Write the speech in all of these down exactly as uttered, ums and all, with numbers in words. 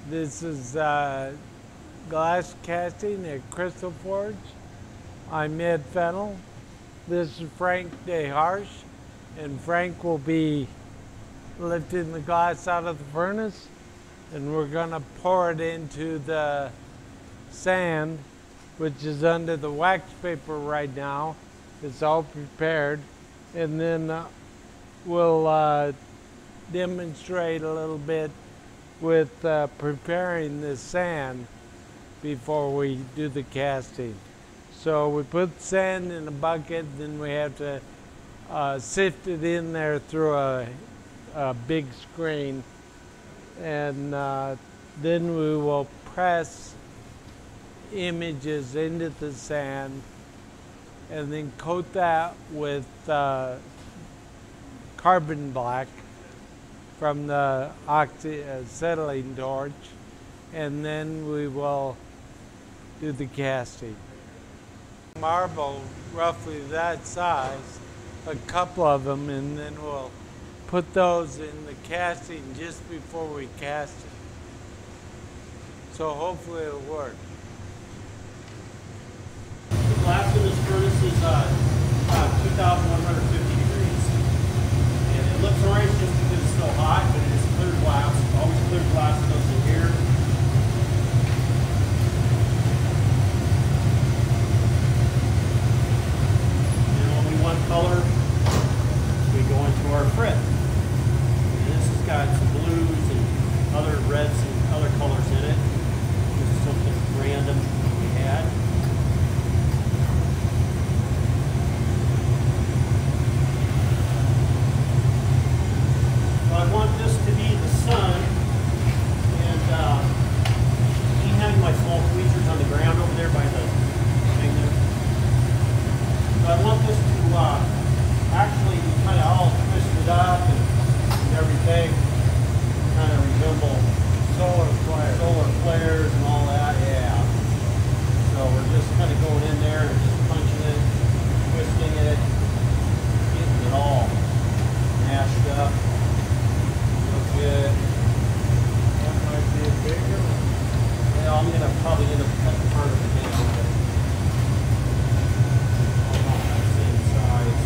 This is uh, glass casting at Crystal Forge. I'm Ed Fennell. This is Frank Daharsh, and Frank will be lifting the glass out of the furnace, and we're going to pour it into the sand, which is under the wax paper right now. It's all prepared, and then uh, we'll uh, demonstrate a little bit with uh, preparing the sand before we do the casting. So we put sand in a bucket, then we have to uh, sift it in there through a, a big screen, and uh, then we will press images into the sand and then coat that with uh, carbon black from the oxy acetylene torch, and then we will do the casting. Marble roughly that size, a couple of them, and then we'll put those in the casting just before we cast it. So hopefully it'll work. The glass in this furnace is uh, uh, two thousand one hundred fifty degrees. And it looks orange just because it's so hot, but it is clear glass. Always clear glass goes in here. And when we want color, we go into our frit. And this has got some blues and other reds and other colors in it. This is something random we had. I want this to be the sun, and uh, me having my small tweezers on the ground over there by the thing there. So I want this to uh, actually be kind of all twisted up and, and everything, kind of resemble Solar flares. solar flares and all that, yeah. So we're just kind of going in there and just punching it, twisting it, getting it all mashed up. Good. That might be a bigger one. Yeah, I'm gonna probably end up cutting part of it down, but all about that same size.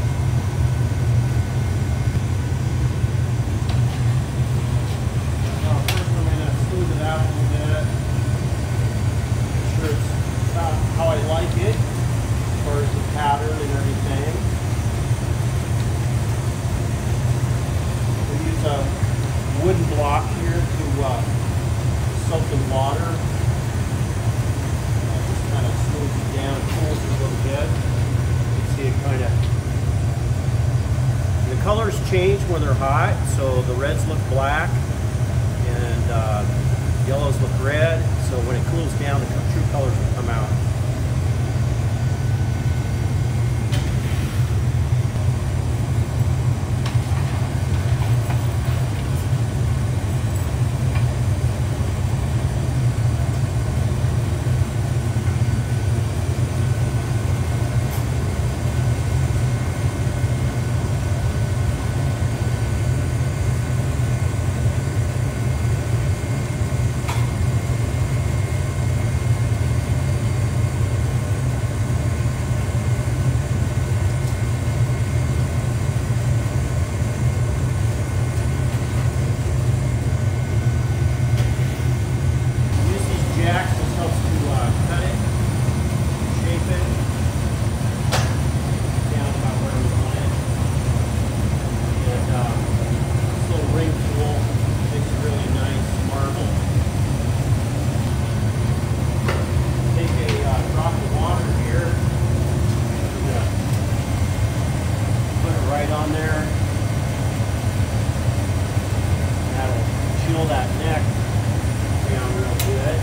Now, first I'm gonna smooth it out a little bit. Make sure it's about how I like it, as far as the pattern and everything. We use a wooden block here to uh, soak in water. Uh, just kind of smooths it down, cools it a little bit. You can see it kind of. The colors change when they're hot, so the reds look black and uh, yellows look red. So when it cools down, the true colors will come out. That neck down real good.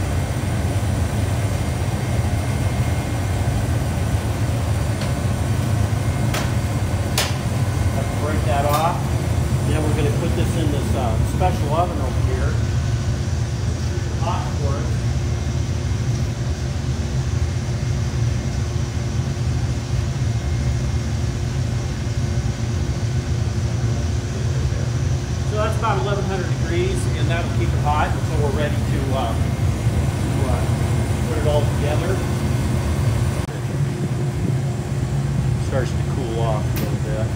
Have to break that off. Then we're going to put this in this uh, special oven over here. Hot for it. So that's about eleven hundred degrees, and that'll keep it hot until we're we're ready to, uh, to uh, put it all together. It starts to cool off a little bit.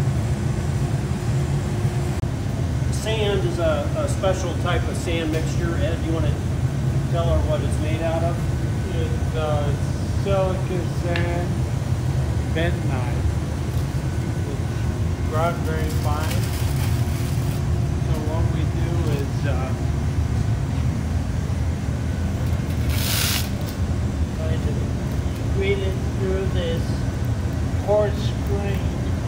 Sand is a, a special type of sand mixture. Ed, do you want to tell her what it's made out of? It's uh, silica sand, bentonite. It's ground very fine. So what we do is uh, try to squeeze it through this quartz screen.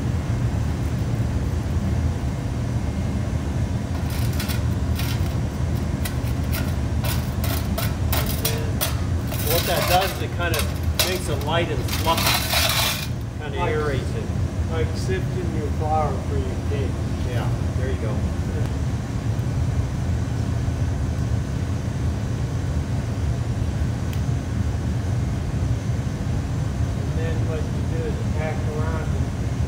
What that does is it kind of makes it light and fluffy, kind of Like- aerates it. Like sifting your flour for your cake. Yeah, there you go. And then what you do is pack around it.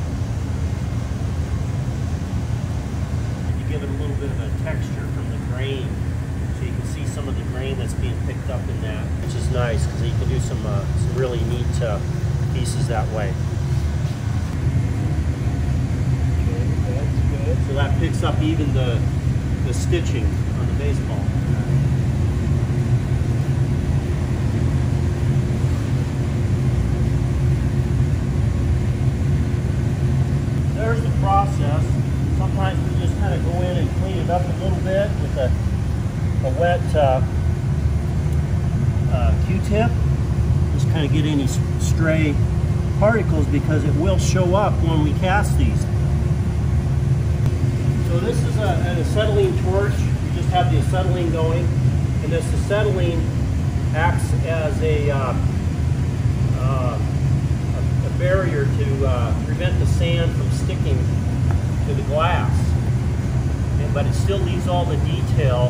You give it a little bit of a texture from the grain, so you can see some of the grain that's being picked up in that, which is nice because you can do some uh, some really neat uh, pieces that way. That's good. So that picks up even the the stitching on the baseball. There's the process. Sometimes we just kind of go in and clean it up a little bit with a, a wet uh, uh, Q-tip. Just kind of get any stray particles because it will show up when we cast these. So this is a, an acetylene torch. We just have the acetylene going, and this acetylene acts as a, uh, uh, a, a barrier to uh, prevent the sand from sticking to the glass. And, but it still leaves all the detail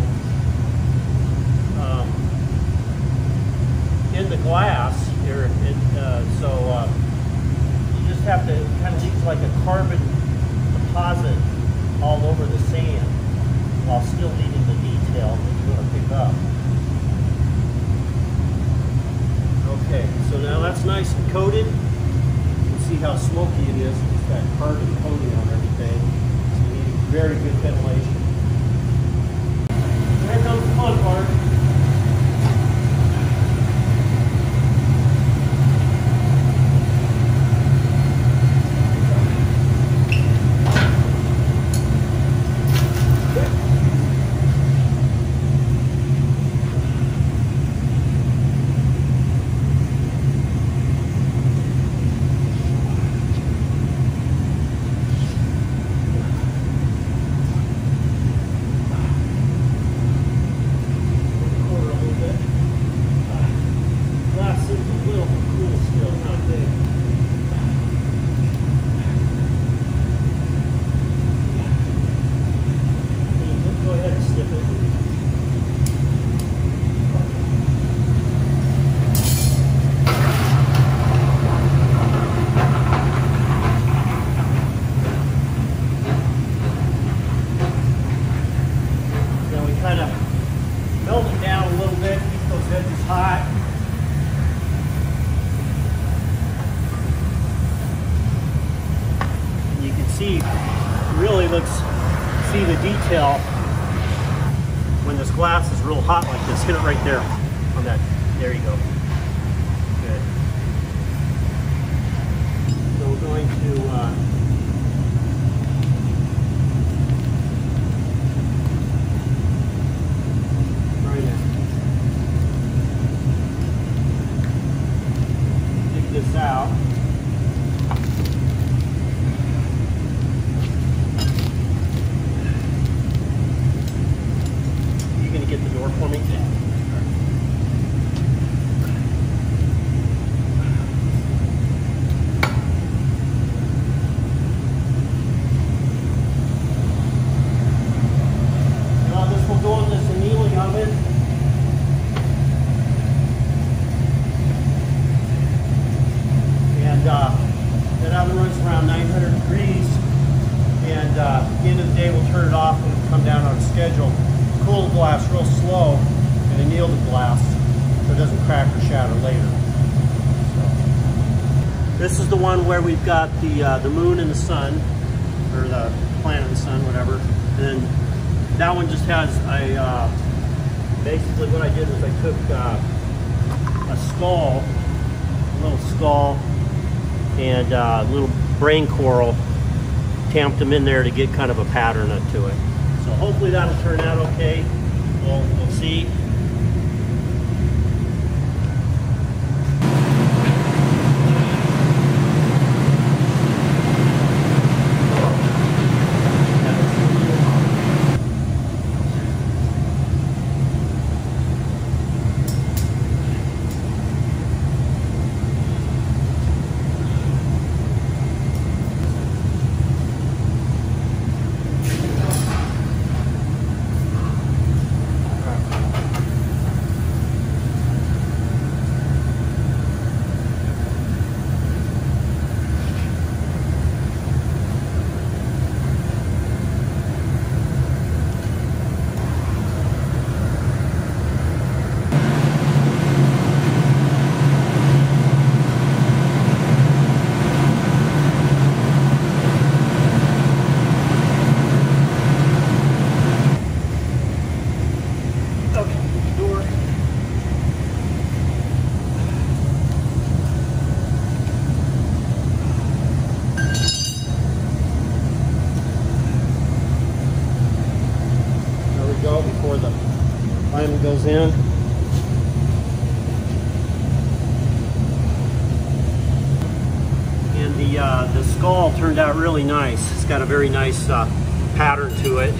um, in the glass. Here, it, uh, so uh, you just have to kind of leave like a carbon deposit all over the sand while still leaving the detail that you're going to pick up. Okay, so now that's nice and coated. You can see how smoky it is. It's got carbon coating on everything. So you need very good ventilation. Here comes the fun part. See, really looks, see the detail when this glass is real hot like this. Hit it right there on that. There you go. Good. So we're going to uh, try to dig this out. Get the door for me. shielded glass so it doesn't crack or shatter later. So, this is the one where we've got the uh, the moon and the sun, or the planet and the sun, whatever. And then that one just has a, uh, basically what I did was I took uh, a skull, a little skull, and uh, a little brain coral, tamped them in there to get kind of a pattern to it. So hopefully that'll turn out okay. We'll, we'll see. Before the final goes in. And the uh, the skull turned out really nice. It's got a very nice uh, pattern to it.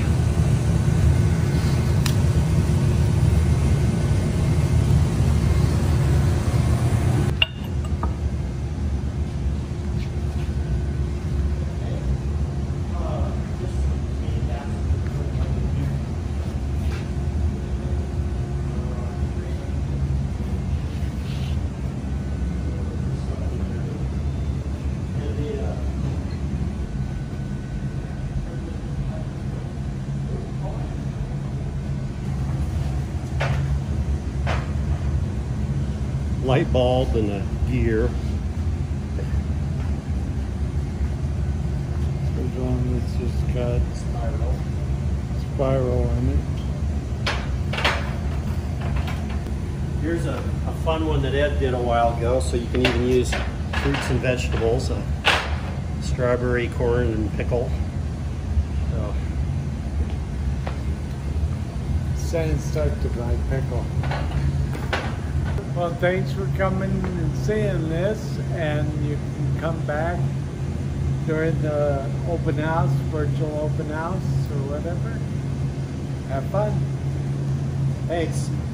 Light bulb and a gear. There's one that's just got spiral, spiral in it. Here's a, a fun one that Ed did a while ago, so you can even use fruits and vegetables, uh, strawberry, corn, and pickle. So. Sand stuck to my pickle. Well, thanks for coming and seeing this, and you can come back during the open house, virtual open house, or whatever. Have fun. Thanks.